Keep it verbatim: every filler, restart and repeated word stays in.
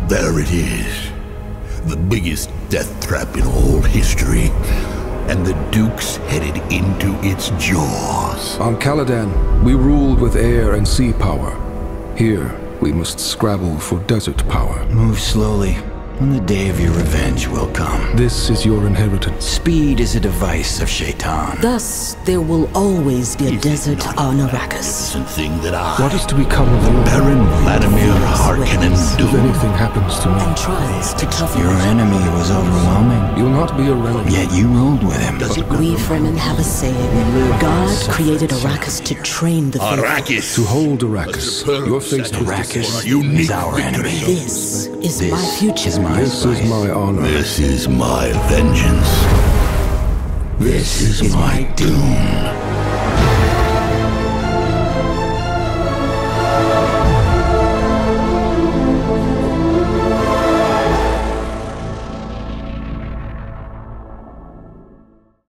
There it is. The biggest death trap in all history. And the Duke's headed into its jaws. On Caladan, we ruled with air and sea power. Here, we must scrabble for desert power. Move slowly, and the day of your revenge will come. This is your inheritance. Speed is a device of Shaitan. Thus, there will always be a Is desert it not on a Arrakis. magnificent thing that I, What is to become of you Baron Vladimir Harkonnen if Dune, anything happens to me? And tries to toughen Your it. enemy was overwhelming, You'll not be a relic. yet you ruled with him. Does it We Fremen have a saying. God created Arrakis to train the faithful. Arrakis. To hold Arrakis, you're faced with Arrakis decision. is our enemy. This is This my future. is my This is spice. my honor. This is my vengeance. This is my doom.